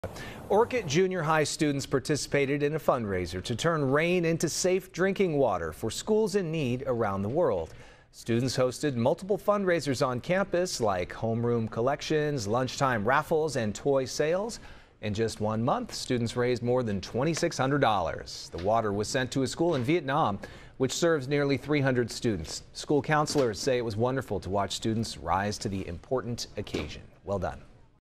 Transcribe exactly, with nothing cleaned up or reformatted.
Orcutt Junior High students participated in a fundraiser to turn rain into safe drinking water for schools in need around the world. Students hosted multiple fundraisers on campus like homeroom collections, lunchtime raffles, and toy sales. In just one month, students raised more than two thousand six hundred dollars. The water was sent to a school in Vietnam, which serves nearly three hundred students. School counselors say it was wonderful to watch students rise to the important occasion. Well done.